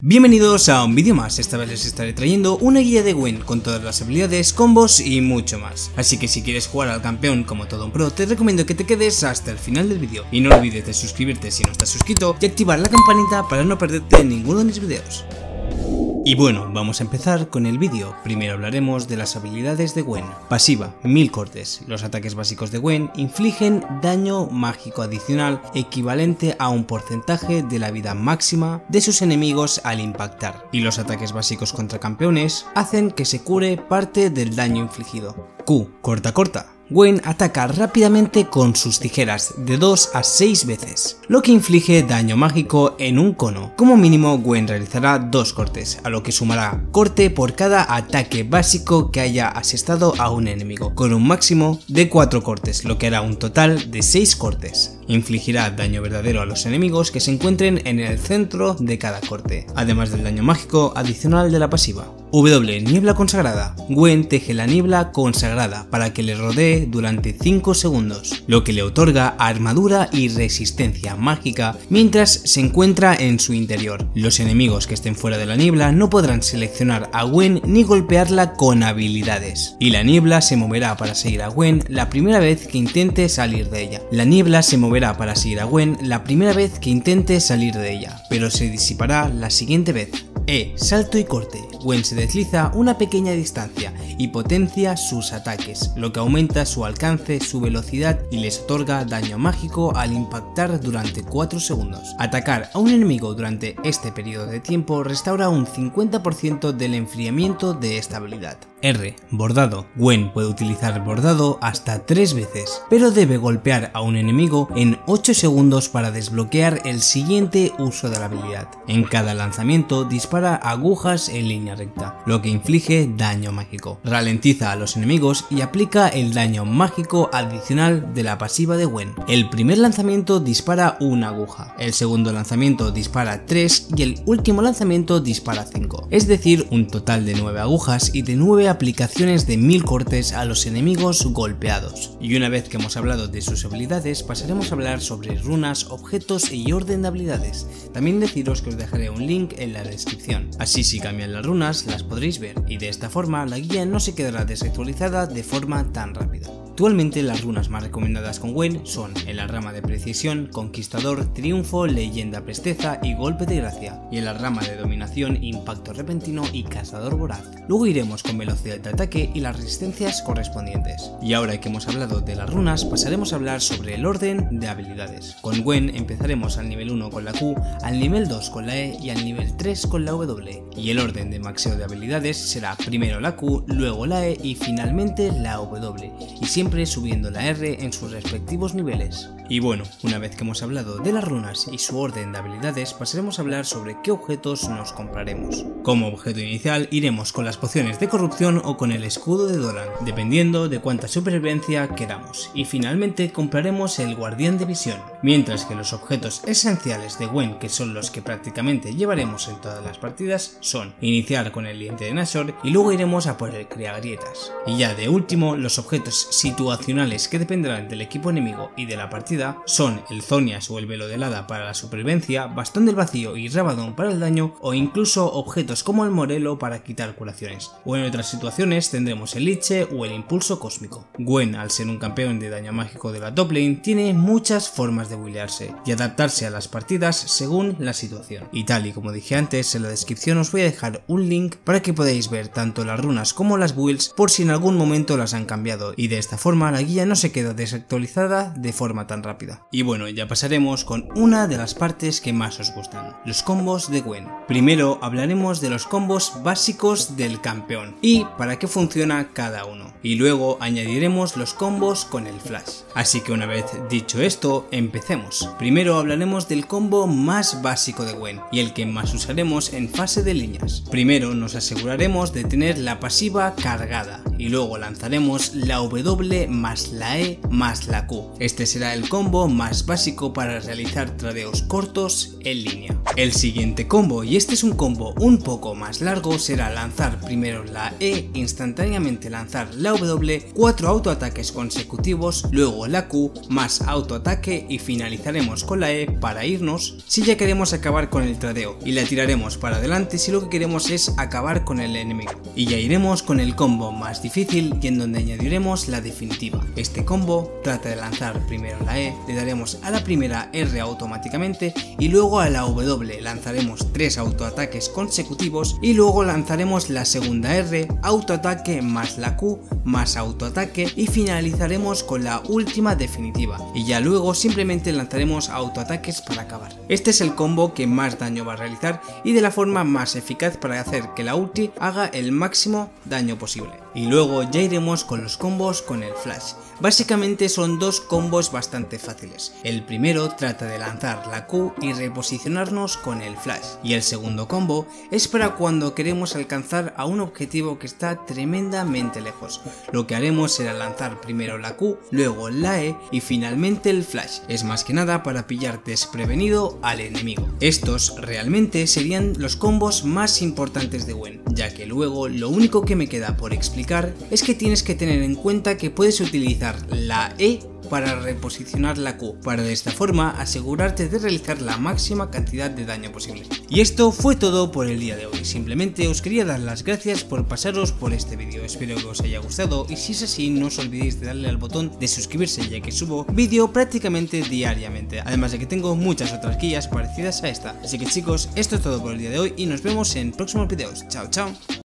Bienvenidos a un vídeo más. Esta vez les estaré trayendo una guía de Gwen con todas las habilidades, combos y mucho más. Así que si quieres jugar al campeón como todo un pro, te recomiendo que te quedes hasta el final del vídeo. Y no olvides de suscribirte si no estás suscrito y activar la campanita para no perderte ninguno de mis vídeos. Y bueno, vamos a empezar con el vídeo. Primero hablaremos de las habilidades de Gwen. Pasiva, 1000 cortes. Los ataques básicos de Gwen infligen daño mágico adicional equivalente a un porcentaje de la vida máxima de sus enemigos al impactar. Y los ataques básicos contra campeones hacen que se cure parte del daño infligido. Q, corta. Gwen ataca rápidamente con sus tijeras de 2 a 6 veces, lo que inflige daño mágico en un cono. Como mínimo, Gwen realizará 2 cortes, a lo que sumará corte por cada ataque básico que haya asestado a un enemigo, con un máximo de 4 cortes, lo que hará un total de 6 cortes. Infligirá daño verdadero a los enemigos que se encuentren en el centro de cada corte, además del daño mágico adicional de la pasiva. W, niebla consagrada. Gwen teje la niebla consagrada para que le rodee durante 5 segundos, lo que le otorga armadura y resistencia mágica mientras se encuentra en su interior. Los enemigos que estén fuera de la niebla no podrán seleccionar a Gwen ni golpearla con habilidades, y la niebla se moverá para seguir a Gwen la primera vez que intente salir de ella. Pero se disipará la siguiente vez. E, salto y corte. Gwen se desliza una pequeña distancia y potencia sus ataques, lo que aumenta su alcance, su velocidad y les otorga daño mágico al impactar durante 4 segundos. Atacar a un enemigo durante este periodo de tiempo restaura un 50% del enfriamiento de esta habilidad. R, bordado. Gwen puede utilizar bordado hasta 3 veces, pero debe golpear a un enemigo en 8 segundos para desbloquear el siguiente uso de la habilidad. En cada lanzamiento dispara agujas en línea recta, lo que inflige daño mágico. Ralentiza a los enemigos y aplica el daño mágico adicional de la pasiva de Gwen. El primer lanzamiento dispara una aguja, el segundo lanzamiento dispara 3 y el último lanzamiento dispara 5, es decir, un total de 9 agujas y de 9 aplicaciones de 1000 cortes a los enemigos golpeados. Y una vez que hemos hablado de sus habilidades, pasaremos a hablar sobre runas, objetos y orden de habilidades. También deciros que os dejaré un link en la descripción, así si cambian las runas las podréis ver, y de esta forma la guía no se quedará desactualizada de forma tan rápida. Actualmente las runas más recomendadas con Gwen son en la rama de precisión, conquistador, triunfo, leyenda, presteza y golpe de gracia, y en la rama de dominación, impacto repentino y cazador voraz. Luego iremos con velocidad de ataque y las resistencias correspondientes. Y ahora que hemos hablado de las runas, pasaremos a hablar sobre el orden de habilidades. Con Gwen empezaremos al nivel 1 con la Q, al nivel 2 con la E y al nivel 3 con la W. Y el orden de maxeo de habilidades será primero la Q, luego la E y finalmente la W, y siempre subiendo la R en sus respectivos niveles. Y bueno, una vez que hemos hablado de las runas y su orden de habilidades, pasaremos a hablar sobre qué objetos nos compraremos. Como objeto inicial iremos con las pociones de corrupción o con el escudo de Doran, dependiendo de cuánta supervivencia queramos, y finalmente compraremos el guardián de visión, mientras que los objetos esenciales de Gwen, que son los que prácticamente llevaremos en todas las partidas, son iniciar con el diente de Nashor y luego iremos a por el creagrietas. Y ya de último, los objetos situacionales que dependerán del equipo enemigo y de la partida son el Zonias o el velo del hada para la supervivencia, bastón del vacío y Rabadón para el daño, o incluso objetos como el morelo para quitar curaciones. O en otras situaciones tendremos el liche o el impulso cósmico. Gwen, al ser un campeón de daño mágico de la top lane, tiene muchas formas de builearse y adaptarse a las partidas según la situación. Y tal y como dije antes, en la descripción os voy a dejar un link para que podáis ver tanto las runas como las builds por si en algún momento las han cambiado, y de esta forma la guía no se queda desactualizada de forma tan rápida. Y bueno, ya pasaremos con una de las partes que más os gustan, los combos de Gwen. Primero hablaremos de los combos básicos del campeón y para qué funciona cada uno, y luego añadiremos los combos con el flash. Así que una vez dicho esto, empecemos. Primero hablaremos del combo más básico de Gwen y el que más usaremos en fase de líneas. Primero nos aseguraremos de tener la pasiva cargada y luego lanzaremos la W W más la E más la Q. Este será el combo más básico para realizar tradeos cortos en línea. El siguiente combo, y este es un combo un poco más largo, será lanzar primero la E, instantáneamente lanzar la W, 4 autoataques consecutivos, luego la Q más autoataque y finalizaremos con la E para irnos si ya queremos acabar con el tradeo, y la tiraremos para adelante si lo que queremos es acabar con el enemigo. Y ya iremos con el combo más difícil y en donde añadiremos la definitiva. Este combo trata de lanzar primero la E, le daremos a la primera R automáticamente y luego a la W lanzaremos 3 autoataques consecutivos y luego lanzaremos la segunda R, autoataque más la Q más autoataque y finalizaremos con la última definitiva, y ya luego simplemente lanzaremos autoataques para acabar. Este es el combo que más daño va a realizar y de la forma más eficaz para hacer que la ulti haga el máximo daño posible. Y luego ya iremos con los combos con el flash. Básicamente son dos combos bastante fáciles. El primero trata de lanzar la Q y reposicionarnos con el flash, y el segundo combo es para cuando queremos alcanzar a un objetivo que está tremendamente lejos. Lo que haremos será lanzar primero la Q, luego la E y finalmente el flash. Es más que nada para pillar desprevenido al enemigo. Estos realmente serían los combos más importantes de Gwen, ya que luego lo único que me queda por explicar es que tienes que tener en cuenta que puedes utilizar la E para reposicionar la Q, para de esta forma asegurarte de realizar la máxima cantidad de daño posible. Y esto fue todo por el día de hoy. Simplemente os quería dar las gracias por pasaros por este vídeo. Espero que os haya gustado y si es así no os olvidéis de darle al botón de suscribirse, ya que subo vídeo prácticamente diariamente, además de que tengo muchas otras guías parecidas a esta. Así que chicos, esto es todo por el día de hoy y nos vemos en próximos vídeos. Chao chao.